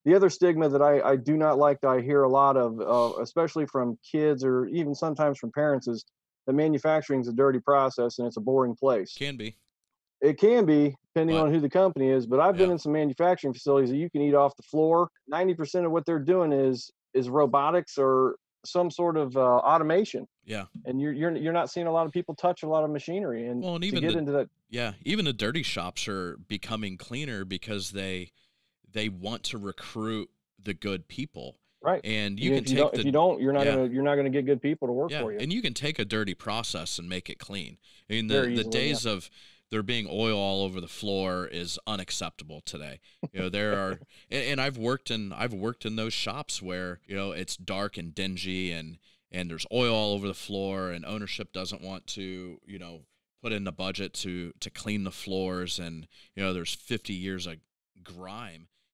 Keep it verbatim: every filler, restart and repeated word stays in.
The other stigma that I I do not like that I hear a lot of, uh, especially from kids or even sometimes from parents, is that manufacturing is a dirty process and it's a boring place. Can be, It can be, depending but on who the company is, but I've been yeah. in some manufacturing facilities that you can eat off the floor. ninety percent of what they're doing is is robotics or some sort of, uh, automation, Yeah. and you're you're you're not seeing a lot of people touch a lot of machinery, and Well, and to even get the into that. yeah, even the dirty shops are becoming cleaner because they they want to recruit the good people. Right. And you You can if you take don't if you the don't, you're not yeah, gonna you're not gonna get good people to work yeah, for you. and you can take a dirty process and make it clean. I mean, the Very the easily, yeah. days of there being oil all over the floor is unacceptable today. You know, there are, and, and I've worked in I've worked in those shops where you know it's dark and dingy and and there's oil all over the floor and ownership doesn't want to you know put in the budget to to clean the floors and you know there's fifty years of grime